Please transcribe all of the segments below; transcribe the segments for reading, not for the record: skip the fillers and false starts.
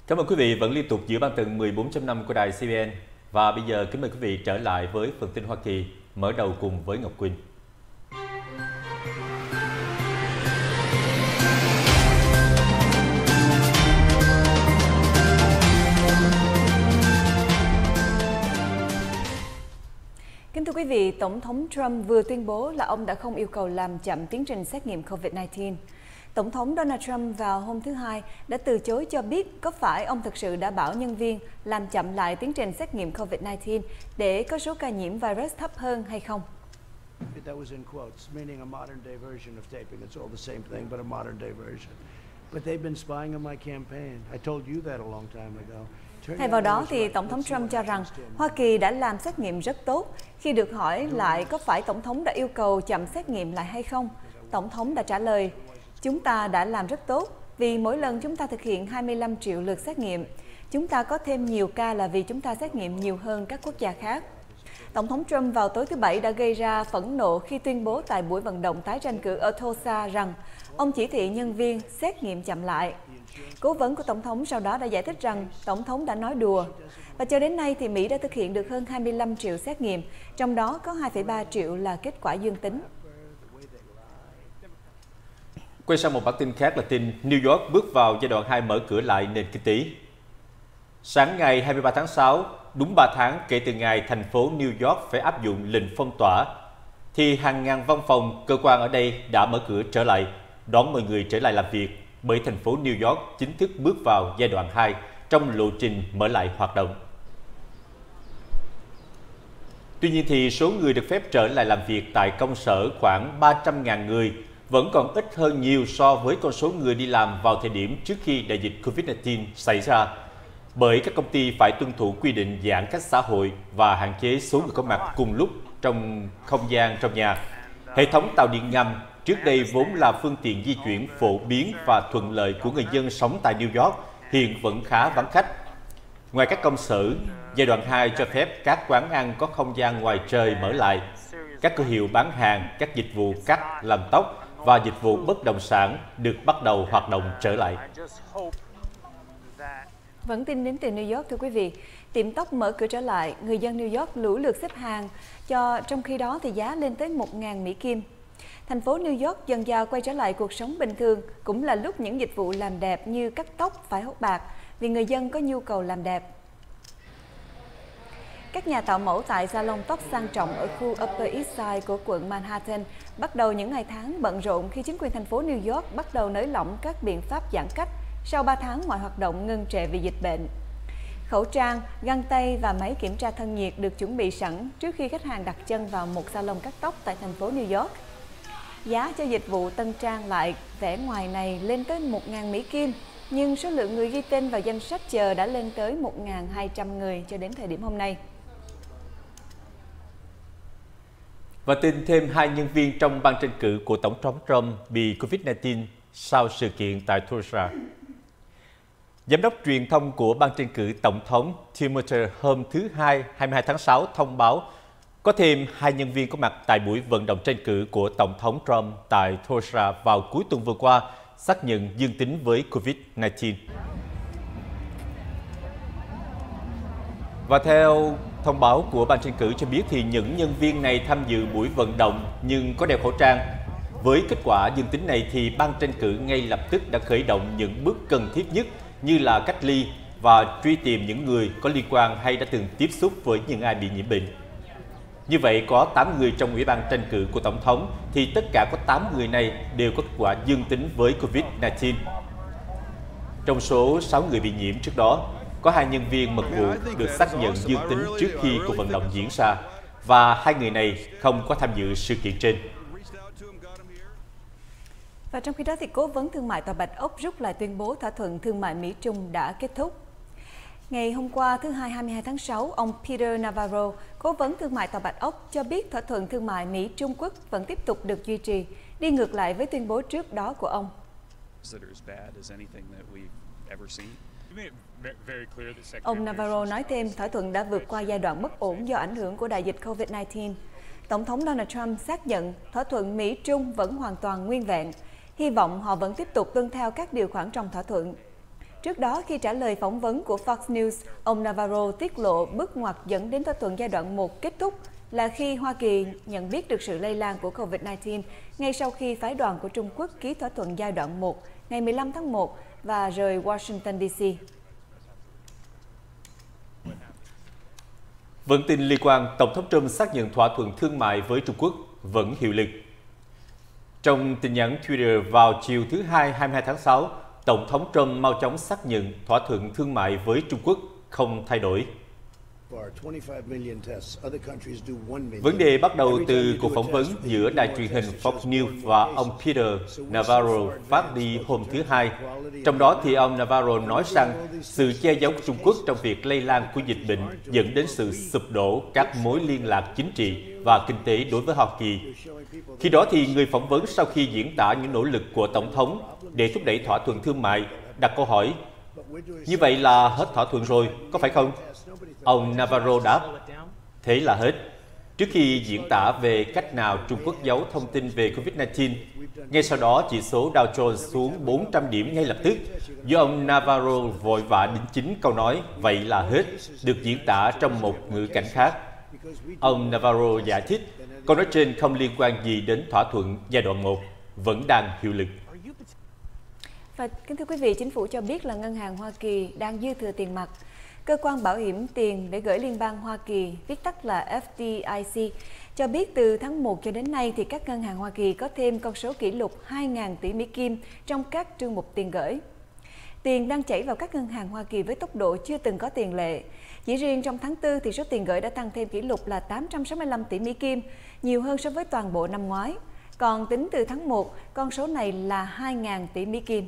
Cảm ơn quý vị vẫn liên tục giữ bản tần 14.5 của đài CBN. Và bây giờ kính mời quý vị trở lại với phần tin Hoa Kỳ, mở đầu cùng với Ngọc Quỳnh. Kính thưa quý vị, Tổng thống Trump vừa tuyên bố là ông đã không yêu cầu làm chậm tiến trình xét nghiệm COVID-19. Tổng thống Donald Trump vào hôm thứ Hai đã từ chối cho biết có phải ông thực sự đã bảo nhân viên làm chậm lại tiến trình xét nghiệm COVID-19 để có số ca nhiễm virus thấp hơn hay không. Thay vào đó, thì Tổng thống Trump cho rằng Hoa Kỳ đã làm xét nghiệm rất tốt. Khi được hỏi lại có phải Tổng thống đã yêu cầu chậm xét nghiệm lại hay không, Tổng thống đã trả lời, chúng ta đã làm rất tốt vì mỗi lần chúng ta thực hiện 25 triệu lượt xét nghiệm. Chúng ta có thêm nhiều ca là vì chúng ta xét nghiệm nhiều hơn các quốc gia khác. Tổng thống Trump vào tối thứ Bảy đã gây ra phẫn nộ khi tuyên bố tại buổi vận động tái tranh cử ở Tulsa rằng ông chỉ thị nhân viên xét nghiệm chậm lại. Cố vấn của Tổng thống sau đó đã giải thích rằng Tổng thống đã nói đùa. Và cho đến nay thì Mỹ đã thực hiện được hơn 25 triệu xét nghiệm, trong đó có 2,3 triệu là kết quả dương tính. Quay sang một bản tin khác là tin New York bước vào giai đoạn 2 mở cửa lại nền kinh tế. Sáng ngày 23 tháng 6, đúng 3 tháng kể từ ngày thành phố New York phải áp dụng lệnh phong tỏa, thì hàng ngàn văn phòng, cơ quan ở đây đã mở cửa trở lại, đón mọi người trở lại làm việc, bởi thành phố New York chính thức bước vào giai đoạn 2 trong lộ trình mở lại hoạt động. Tuy nhiên thì số người được phép trở lại làm việc tại công sở khoảng 300.000 người, vẫn còn ít hơn nhiều so với con số người đi làm vào thời điểm trước khi đại dịch COVID-19 xảy ra, bởi các công ty phải tuân thủ quy định giãn cách xã hội và hạn chế số người có mặt cùng lúc trong không gian trong nhà. Hệ thống tàu điện ngầm trước đây vốn là phương tiện di chuyển phổ biến và thuận lợi của người dân sống tại New York hiện vẫn khá vắng khách. Ngoài các công sở, giai đoạn 2 cho phép các quán ăn có không gian ngoài trời mở lại, các cửa hiệu bán hàng, các dịch vụ cắt, làm tóc và dịch vụ bất động sản được bắt đầu hoạt động trở lại. Vẫn tin đến từ New York, thưa quý vị. Tiệm tóc mở cửa trở lại, người dân New York lũ lượt xếp hàng, trong khi đó thì giá lên tới 1.000 Mỹ Kim. Thành phố New York dần dà quay trở lại cuộc sống bình thường, cũng là lúc những dịch vụ làm đẹp như cắt tóc phải hốt bạc vì người dân có nhu cầu làm đẹp. Các nhà tạo mẫu tại salon tóc sang trọng ở khu Upper East Side của quận Manhattan bắt đầu những ngày tháng bận rộn khi chính quyền thành phố New York bắt đầu nới lỏng các biện pháp giãn cách sau 3 tháng mọi hoạt động ngưng trệ vì dịch bệnh. Khẩu trang, găng tay và máy kiểm tra thân nhiệt được chuẩn bị sẵn trước khi khách hàng đặt chân vào một salon cắt tóc tại thành phố New York. Giá cho dịch vụ tân trang lại vẻ ngoài này lên tới 1.000 Mỹ Kim, nhưng số lượng người ghi tên vào danh sách chờ đã lên tới 1.200 người cho đến thời điểm hôm nay. Và tin thêm 2 nhân viên trong ban tranh cử của Tổng thống Trump bị COVID-19 sau sự kiện tại Tulsa. Giám đốc truyền thông của ban tranh cử Tổng thống Timothy hôm thứ Hai 22 tháng 6 thông báo có thêm 2 nhân viên có mặt tại buổi vận động tranh cử của Tổng thống Trump tại Tulsa vào cuối tuần vừa qua xác nhận dương tính với COVID-19. Và theo thông báo của ban tranh cử cho biết thì những nhân viên này tham dự buổi vận động nhưng có đeo khẩu trang. Với kết quả dương tính này thì ban tranh cử ngay lập tức đã khởi động những bước cần thiết nhất như là cách ly và truy tìm những người có liên quan hay đã từng tiếp xúc với những ai bị nhiễm bệnh. Như vậy có 8 người trong ủy ban tranh cử của Tổng thống thì tất cả có 8 người này đều có kết quả dương tính với COVID-19. Trong số 6 người bị nhiễm trước đó, có 2 nhân viên mật vụ được xác nhận dương tính trước khi cuộc vận động diễn ra và 2 người này không có tham dự sự kiện trên. Và trong khi đó thì Cố vấn Thương mại Tòa Bạch Ốc rút lại tuyên bố thỏa thuận thương mại Mỹ-Trung đã kết thúc. Ngày hôm qua, thứ Hai 22 tháng 6, ông Peter Navarro, Cố vấn Thương mại Tòa Bạch Ốc, cho biết thỏa thuận thương mại Mỹ-Trung Quốc vẫn tiếp tục được duy trì, đi ngược lại với tuyên bố trước đó của ông. Ông Navarro nói thêm thỏa thuận đã vượt qua giai đoạn bất ổn do ảnh hưởng của đại dịch COVID-19. Tổng thống Donald Trump xác nhận thỏa thuận Mỹ-Trung vẫn hoàn toàn nguyên vẹn, hy vọng họ vẫn tiếp tục tuân theo các điều khoản trong thỏa thuận. Trước đó, khi trả lời phỏng vấn của Fox News, ông Navarro tiết lộ bước ngoặt dẫn đến thỏa thuận giai đoạn 1 kết thúc là khi Hoa Kỳ nhận biết được sự lây lan của COVID-19 ngay sau khi phái đoàn của Trung Quốc ký thỏa thuận giai đoạn 1 ngày 15 tháng 1 và rời Washington, D.C. Vẫn tin liên quan, Tổng thống Trump xác nhận thỏa thuận thương mại với Trung Quốc vẫn hiệu lực. Trong tin nhắn Twitter vào chiều thứ Hai 22 tháng 6, Tổng thống Trump mau chóng xác nhận thỏa thuận thương mại với Trung Quốc không thay đổi. Vấn đề bắt đầu từ cuộc phỏng vấn giữa đài truyền hình Fox News và ông Peter Navarro phát đi hôm thứ Hai. Trong đó thì ông Navarro nói rằng sự che giấu của Trung Quốc trong việc lây lan của dịch bệnh dẫn đến sự sụp đổ các mối liên lạc chính trị và kinh tế đối với Hoa Kỳ. Khi đó thì người phỏng vấn sau khi diễn tả những nỗ lực của Tổng thống để thúc đẩy thỏa thuận thương mại đặt câu hỏi: như vậy là hết thỏa thuận rồi, có phải không? Ông Navarro đáp: thế là hết. Trước khi diễn tả về cách nào Trung Quốc giấu thông tin về COVID-19, ngay sau đó chỉ số Dow Jones xuống 400 điểm ngay lập tức, do ông Navarro vội vã đính chính câu nói "vậy là hết" được diễn tả trong một ngữ cảnh khác. Ông Navarro giải thích câu nói trên không liên quan gì đến thỏa thuận giai đoạn 1, vẫn đang hiệu lực. Và kính thưa quý vị, chính phủ cho biết là Ngân hàng Hoa Kỳ đang dư thừa tiền mặt. Cơ quan bảo hiểm tiền để gửi liên bang Hoa Kỳ, viết tắt là FDIC, cho biết từ tháng 1 cho đến nay thì các ngân hàng Hoa Kỳ có thêm con số kỷ lục 2.000 tỷ Mỹ Kim trong các chương mục tiền gửi. Tiền đang chảy vào các ngân hàng Hoa Kỳ với tốc độ chưa từng có tiền lệ. Chỉ riêng trong tháng 4 thì số tiền gửi đã tăng thêm kỷ lục là 865 tỷ Mỹ Kim, nhiều hơn so với toàn bộ năm ngoái. Còn tính từ tháng 1, con số này là 2.000 tỷ Mỹ Kim.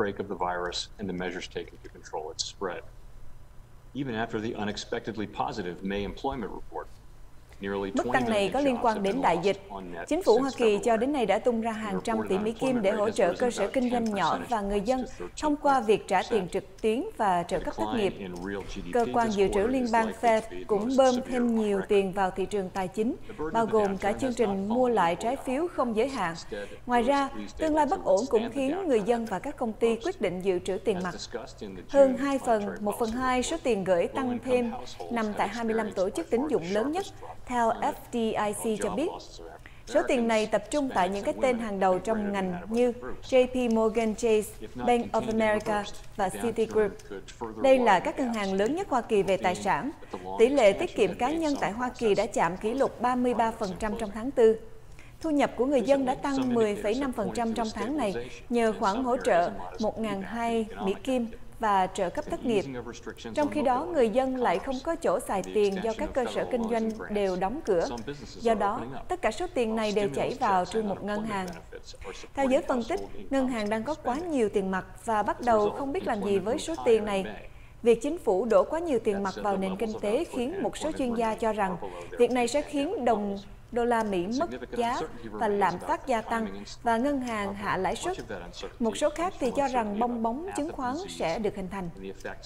Mức tăng này có liên quan đến đại dịch. Chính phủ Hoa Kỳ cho đến nay đã tung ra hàng trăm tỷ Mỹ Kim để hỗ trợ cơ sở kinh doanh nhỏ và người dân thông qua việc trả tiền trực tuyến và trợ cấp thất nghiệp. Cơ quan dự trữ liên bang Fed cũng bơm thêm nhiều tiền vào thị trường tài chính, bao gồm cả chương trình mua lại trái phiếu không giới hạn. Ngoài ra, tương lai bất ổn cũng khiến người dân và các công ty quyết định dự trữ tiền mặt. Hơn 1/2 số tiền gửi tăng thêm nằm tại 25 tổ chức tín dụng lớn nhất, theo FDIC cho biết. Số tiền này tập trung tại những cái tên hàng đầu trong ngành như JP Morgan Chase, Bank of America và Citigroup. Đây là các ngân hàng lớn nhất Hoa Kỳ về tài sản. Tỷ lệ tiết kiệm cá nhân tại Hoa Kỳ đã chạm kỷ lục 33% trong tháng 4. Thu nhập của người dân đã tăng 10,5% trong tháng này nhờ khoản hỗ trợ 1.200 Mỹ Kim và trợ cấp thất nghiệp. Trong khi đó, người dân lại không có chỗ xài tiền do các cơ sở kinh doanh đều đóng cửa. Do đó, tất cả số tiền này đều chảy vào chương mục ngân hàng. Theo giới phân tích, ngân hàng đang có quá nhiều tiền mặt và bắt đầu không biết làm gì với số tiền này. Việc chính phủ đổ quá nhiều tiền mặt vào nền kinh tế khiến một số chuyên gia cho rằng việc này sẽ khiến đồng đô la Mỹ mất giá và lạm phát gia tăng và ngân hàng hạ lãi suất. Một số khác thì cho rằng bong bóng chứng khoán sẽ được hình thành.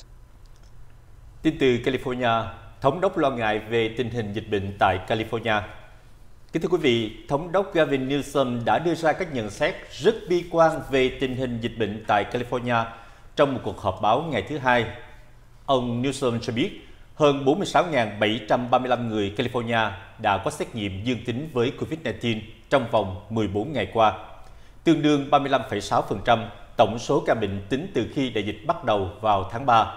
Tin từ California, thống đốc lo ngại về tình hình dịch bệnh tại California. Kính thưa quý vị, thống đốc Gavin Newsom đã đưa ra các nhận xét rất bi quan về tình hình dịch bệnh tại California trong một cuộc họp báo ngày thứ Hai. Ông Newsom cho biết hơn 46.735 người California đã có xét nghiệm dương tính với COVID-19 trong vòng 14 ngày qua, tương đương 35,6% tổng số ca bệnh tính từ khi đại dịch bắt đầu vào tháng 3.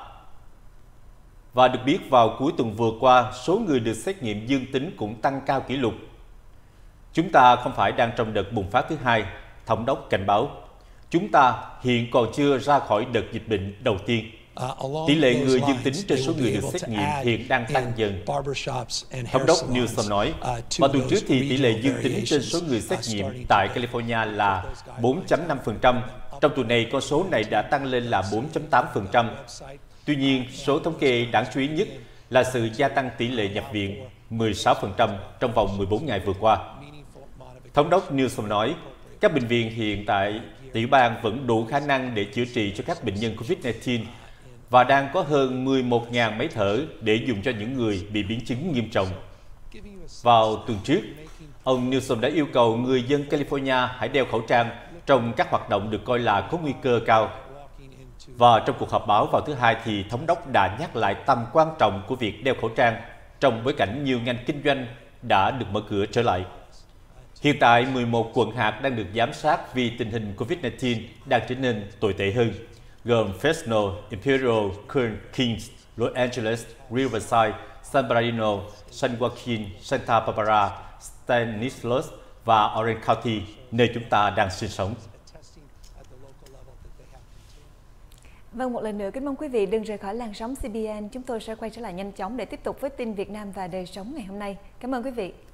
Và được biết vào cuối tuần vừa qua, số người được xét nghiệm dương tính cũng tăng cao kỷ lục. Chúng ta không phải đang trong đợt bùng phát thứ hai, thống đốc cảnh báo. Chúng ta hiện còn chưa ra khỏi đợt dịch bệnh đầu tiên. Tỷ lệ người dương tính trên số người được xét nghiệm hiện đang tăng dần. Thống đốc Newsom nói, vào tuần trước thì tỷ lệ dương tính trên số người xét nghiệm tại California là 4,5%. Trong tuần này, con số này đã tăng lên là 4,8%. Tuy nhiên, số thống kê đáng chú ý nhất là sự gia tăng tỷ lệ nhập viện 16% trong vòng 14 ngày vừa qua. Thống đốc Newsom nói, các bệnh viện hiện tại tiểu bang vẫn đủ khả năng để chữa trị cho các bệnh nhân COVID-19 và đang có hơn 11.000 máy thở để dùng cho những người bị biến chứng nghiêm trọng. Vào tuần trước, ông Newsom đã yêu cầu người dân California hãy đeo khẩu trang trong các hoạt động được coi là có nguy cơ cao. Và trong cuộc họp báo vào thứ Hai thì Thống đốc đã nhắc lại tầm quan trọng của việc đeo khẩu trang trong bối cảnh nhiều ngành kinh doanh đã được mở cửa trở lại. Hiện tại, 11 quận hạt đang được giám sát vì tình hình COVID-19 đang trở nên tồi tệ hơn, gồm Fresno, Imperial, Kern, Kings, Los Angeles, Riverside, San Bernardino, San Joaquin, Santa Barbara, Stanislaus và Orange County, nơi chúng ta đang sinh sống. Vâng, một lần nữa kính mong quý vị đừng rời khỏi làn sóng CBN. Chúng tôi sẽ quay trở lại nhanh chóng để tiếp tục với tin Việt Nam và đời sống ngày hôm nay. Cảm ơn quý vị.